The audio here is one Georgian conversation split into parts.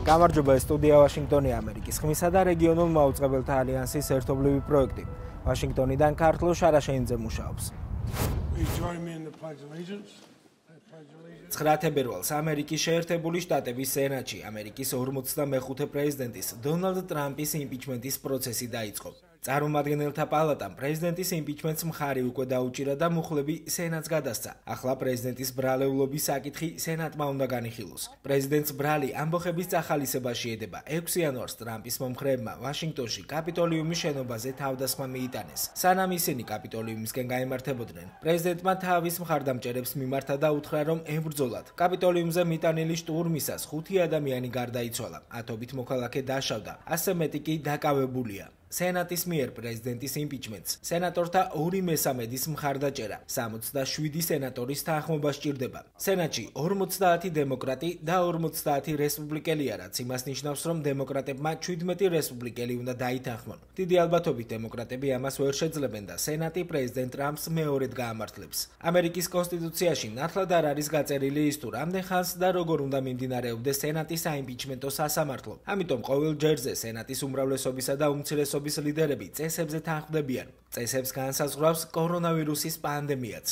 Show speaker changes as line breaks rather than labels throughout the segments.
გამარჯობა, სტუდია ვაშინგტონი ამერიკის ხმისა და რეგიონულ მაუწყებელთა ალიანსის ერთობლივი პროექტი. ვაშინგტონიდან ქართლ შარაშენიძე მუშაობს. 9 თებერვალს ამერიკის შეერთებული შტატების სენატში ამერიკის 45 პრეზიდენტის დონალდ ტრამპის იმპიჩმენტის პროცესი დაიწყო. წარმომადგენელთა პალატამ პრეზიდენტის იმპიჩმენტს მხარი უკვე დაუჭირა და მუხლები სენატს გადასცა. ახლა პრეზიდენტის ბრალეულობის საკითხი სენატმა უნდა განიხილოს. პრეზიდენტს ბრალი ამბოხების წახალისებაში ედება. 6 იანვარს ტრამპის მომხრეებმა ვაშინგტონში კაპიტოლიუმის შენობაზე თავდასხმა მიიტანეს. სანამ ისინი კაპიტოლიუმისკენ გაემართებოდნენ, პრეზიდენტმა თავის მხარდამჭერებს მიმართა და უთხრა, რომ ებრძოლათ. კაპიტოლიუმზე მიტანილი შტურმისას 5 ადამიანი გარდაიცვალა, ათობით მოქალაქე დაშავდა, ასე მეტი კი დაკავებულია. სენატის მიერ პრეზიდენტის იმპიჩმენტს სენატორთა 2/3 მხარდაჭერა 67 სენატორის თანხმობა სჭირდება. სენატში 50 დემოკრატი და 50 რესპუბლიკელია, რაც იმას ნიშნავს, რომ დემოკრატებმა 17 რესპუბლიკელი უნდა დაითანხმონ. დიდი ალბათობით დემოკრატები ამას ვერ შეძლებენ და სენატი პრეზიდენტ ტრამპს მეორედ გაამართლებს. ამერიკის კონსტიტუციაში ნათლად არ არის გაწერილი ის თუ რამდენ ხანს და როგორ უნდა მიმდინარეობდეს სენატის საიმპიჩმენტო სასამართლო. ამიტომ ყოველ ჯერზე სენატის უმრავლესობისა და უმცირესობის ლიდერები წესებზე თანხმდებიან. წესებს განსაზღვრავს კორონავირუსის პანდემიაც.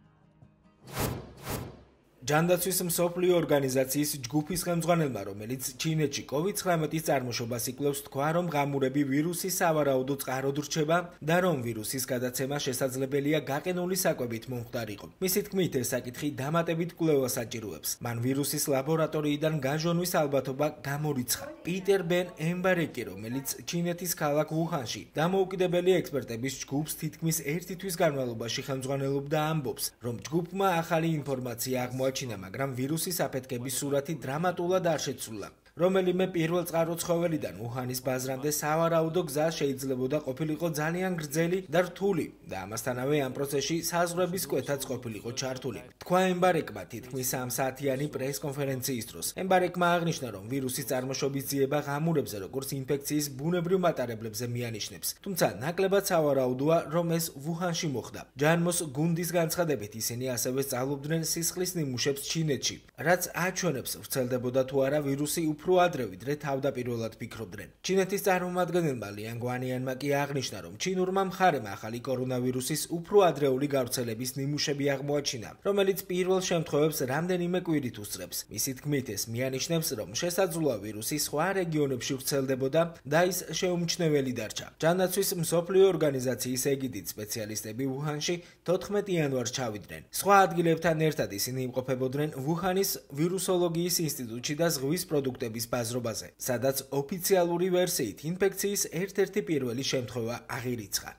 ჯანდაცვის მსოფლიო ორგანიზაციის ჯგუფის ხელმძღვანელმა, რომელიც ჩინეთში COVID-19-ის წარმოშობას იკვლევს, თქვა, რომ ღამურები ვირუსის სავარაუდო წყაროდ რჩება და რომ ვირუსის გადაცემა შესაძლებელია გაყინული საკვებით მომხდარიყო. მისი თქმით, ეს საკითხი დამატებით კვლევას საჭიროებს. მან ვირუსის ლაბორატორიიდან გაჟონვის ალბათობა გამორიცხა. პიტერ ბენ ემბარეკი, რომელიც ჩინეთის ქალაქ უჰანში დამოუკიდებელი ექსპერტების ჯგუფს თითქმის 1 თვის განმავლობაში ხელმძღვანელობდა, ამბობს, რომ ჯგუფმა ახალი ინფორმაცია აღმოაჩინა, მაგრამ ვირუსის აფეთქების სურათი დრამატულად არ შეცვლა. რომელიმე პირველ წყარო ცხოველიდან უჰანის ბაზრამდე სავარაუდო გზა შეიძლებოდა ყოფილიყო ძალიან გრძელი და რთული და ამასთანავე ამ პროცესში საზღვრების კვეთაც ყოფილიყო ჩართული. თქვა ემბარეკმა თითქმის 3 საათიანი პრეს-კონფერენციის დროს. ემბარეკმა აღნიშნა, რომ ვირუსის წარმოშობის ძიება ღამურებზე როგორც ინფექციის ბუნებრივ მატარებლებზე მიანიშნებს. თუმცა ნაკლებად სავარაუდოა, რომ ეს უჰანში მოხდა. ჯანმოს გუნდის განცხადებით ისინი ასევე სწავლობდნენ სისხლის ნიმუშებს ჩინეთში, რაც აჩვენებს ვრცელდებოდა თუ არა ვირუსი უფრო ადრე ვიდრე თავდაპირველად ფიქრობდნენ. ჩინეთის წარმომადგენელმა ლიან გვანიანმა კი აღნიშნა, რომ ჩინურმა მხარემ ახალი კორონავირუსის უფრო ადრეული გავრცელების ნიმუშები აღმოაჩინა, რომელიც პირველ შემთხვევებს რამდენიმე კვირით უსწრებს. მისი თქმით, ეს მიანიშნებს, რომ შესაძლოა ვირუსი სხვა რეგიონებში ვრცელდებოდა და ის შეუმჩნეველი დარჩა. ჯანდაცვის მსოფლიო ორგანიზაციის ეგიდით სპეციალისტები უჰანში 14 იანვარს ჩავიდნენ. სხვა ადგილებთან ერთად ისინი იმყოფებოდნენ უჰანის ვირუსოლოგიის ინსტიტუტში და ზღვის პროდუქტების ბაზრობაზე, სადაც ოფიციალური ვერსიით ინფექციის ერთ-ერთი პირველი შემთხვევა აღირიცხა.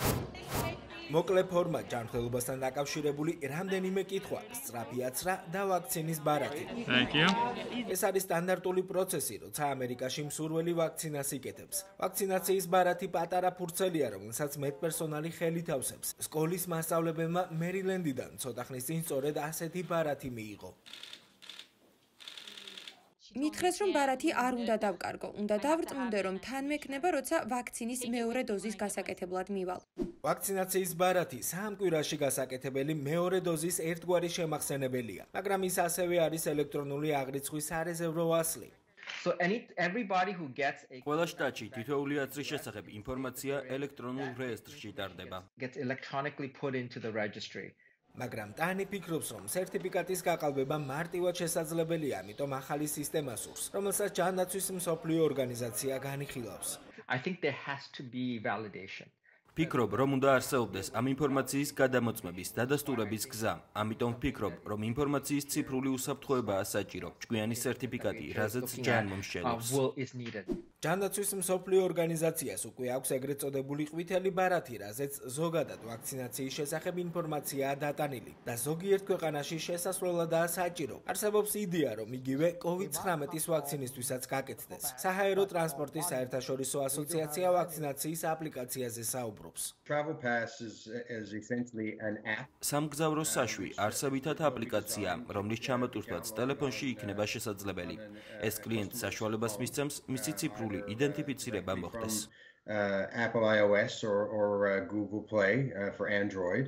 მოკლე ფორმა ჯანმრთელობასთან დაკავშირებული რამდენიმე კითხვა, სწრაფი აცრა და ვაქცინის ბარათი. ეს არის სტანდარტული პროცესი, როცა ამერიკაში მსურველი ვაქცინას იკეთებს. ვაქცინაციის ბარათი პატარა ფურცელია, რომელსაც მედპერსონალი ხელით ავსებს. სკოლის მასწავლებელმა მერილენდიდან ცოტა ხნის წინ სწორედ ასეთი ბარათი მიიღო.
მითხრეს, რომ ბარათი არ უნდა დავკარგო, უნდა დავრწმუნდე, რომ თან მექნება, როცა ვაქცინის მეორე დოზის გასაკეთებლად მივალ.
ვაქცინაციის ბარათი 3 კვირაში გასაკეთებელი მეორე დოზის ერთგვარი შემახსენებელია, მაგრამ ის ასევე არის ელექტრონული აღრიცხვის სარეზერვო ასლი.
ყველა შტატში თითოეული აცრის შესახებ ინფორმაცია ელექტრონულ რეესტრში ტარდება.
მაგრამ ტანი ფიქრობს, რომ სერტიფიკატის გაყალბება მარტივად შესაძლებელია, ამიტომ ახალი სისტემა სურს, რომელსაც ჯანდაცვის მსოფლიო ორგანიზაცია განიხილავს.
ფიქრობ, რომ უნდა არსებობდეს ამ ინფორმაციის გადამოწმების დადასტურების გზა. ამიტომ ვფიქრობ, რომ ინფორმაციის ციფრული უსაფრთხოებაა საჭირო. ჭკვიანი სერტიფიკატი, რაზეც ჯანმომს შეძლებს.
ჯანდაცვის მსოფლიო ორგანიზაციას უკვე აქვს ეგრეთ წოდებული ყვითელი ბარათი, რაზეც ზოგადად ვაქცინაციის შესახებ ინფორმაციაა დატანილი და ზოგიერთ ქვეყანაში შესასვლელადაა საჭირო. არსებობს იდეა, რომ იგივე COVID-19-ის ვაქცინისთვისაც გაკეთდეს. საჰაერო ტრანსპორტის საერთაშორისო ასოციაცია ვაქცინაციის აპლიკაციაზე საუბრობს.
სამგზავრო საშვი არსებითად აპლიკაცია, რომლის ჩამოტვირთვაც ტელეფონში იქნება შესაძლებელი. ეს კლიენტს საშუალებას მისცემს მისი ციფრული იდენტიფიცირება მოხდეს.
Apple iOS or Google Play for Android.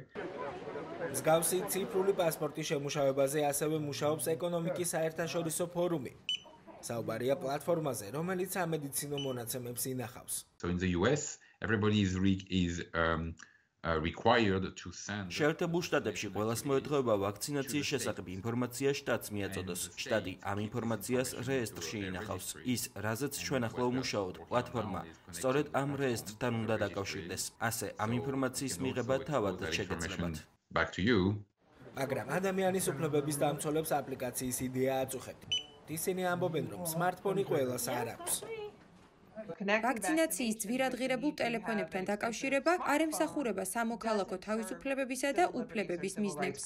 მსგავსი ციფრული პასპორტის შემუშავებაზე ასევე მუშაობს ეკონომიკის საერთაშორისო ფორუმი. საუბარია პლატფორმაზე, რომელიც სამედიცინო მონაცემებს ინახავს.
So in the US, everybody is required to send.
შეერთებულ შტატებში ყველას მოეთხოვება ვაქცინაციის შესახებ ინფორმაცია შტატს მიაწოდოს. შტატი ამ ინფორმაციას რეესტრში ინახავს. ის, რაზეც ჩვენ ახლა ვმუშაობთ, პლატფორმა სწორედ ამ რეესტრთან უნდა დაკავშირდეს. ასე ამ ინფორმაციის მიღება თავად შეგეძლებათ.
Back to you.
მაგრამ ადამიანის უფლებების დამცველებს აპლიკაციის იდეა აწუხებთ. ისინი ამბობენ, რომ smartphone-ი ყველას არ აქვს.
ვაქცინაციის ძვირადღირებულ ტელეფონებთან დაკავშირება არ ემსახურება სამოქალაქო თავისუფლებებისა და უფლებების მიზნებს.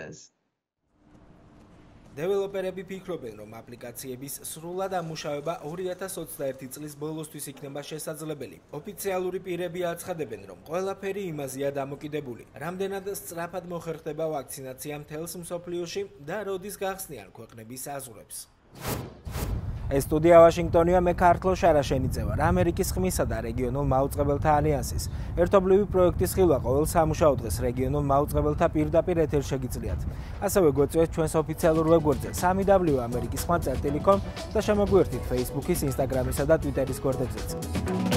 დეველოპერები ფიქრობენ, რომ აპლიკაციების სრულად ამუშავება 2021 წლის ბოლოსთვის იქნება შესაძლებელი. ოფიციალური პირები აცხადებენ, რომ ყველაფერი იმაზეა დამოკიდებული, რამდენად სწრაფად მოხერხდება ვაქცინაცია მთელს მსოფლიოში და როდის გახსნიან ქვეყნების აზრებს. ეს სტუდია ვაშინგტონია, მე ქართლო შარაშენიძე ვარ, ამერიკის ხმისა და რეგიონულ მაუწყებელთა ალიანსის. ერთობლივი პროექტის ხილვა ყოველ სამუშაო დღეს რეგიონულ მაუწყებელთა პირდაპირ ეთერში შეგიძლიათ. ასევე გვეწვევთ ჩვენს ოფიციალურ ვებგვერდზე www.amerikisxma.com და შემოგვიერთდით Facebook-ის, Instagram-ისა და Twitter-ის გვერდებზეც.